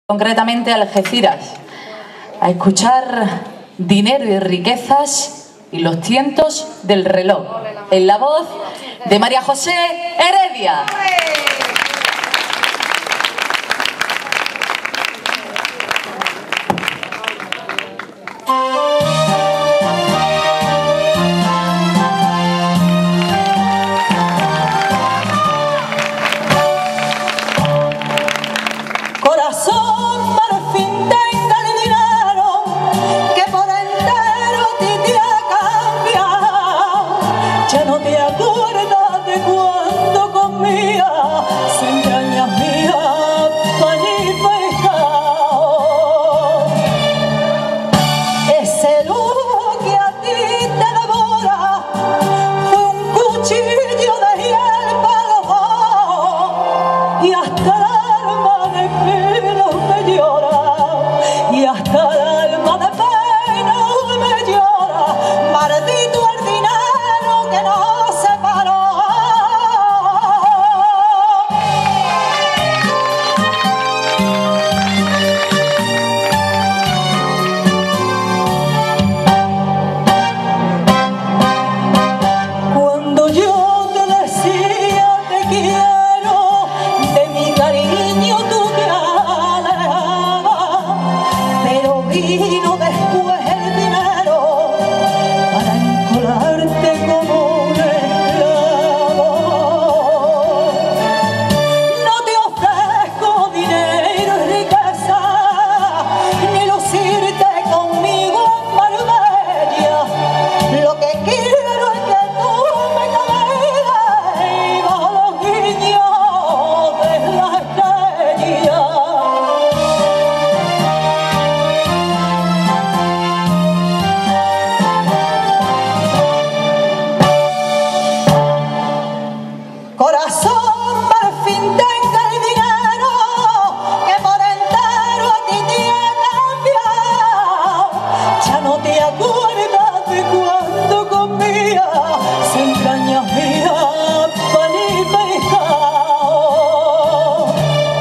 concretamente a Algeciras, a escuchar Dinero y riquezas y los tientos del reloj, en la voz de María José Heredia. Corazón, por fin tenga el dinero que por entero te ha cambiado. Ya no te acuerdas de cuando comía entrañas mías, pan y pescado. Ese lujo que a ti te devora fue un cuchillo de hiel para los dos, y hasta y hasta el alma de pena me llora, maldito el dinero que nos separó. Cuando yo te decía te quiero, de mi cariño tú te vino después el dinero para encolarte como un esclavo. No te ofrezco dinero y riqueza, ni lucirte conmigo en Marbella. Lo que quiero es que tú me caigas bajo los guiños de la estrella. Corazón, por fin tenga el dinero que por entero a ti te ha cambiado. Ya no te acuerdas de cuando comía entrañas mías, pan y pescado.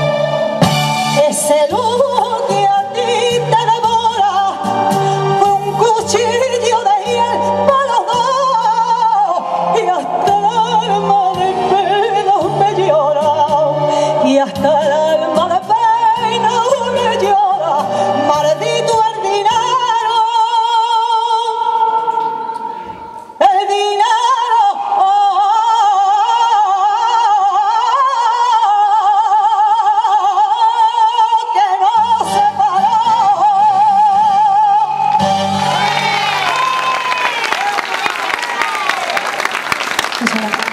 Ese lujo que a ti te devora fue un cuchillo de hiel para los dos, y hasta el alma de y hasta el alma de pena me llora, maldito el dinero, que nos separó. Muchas gracias.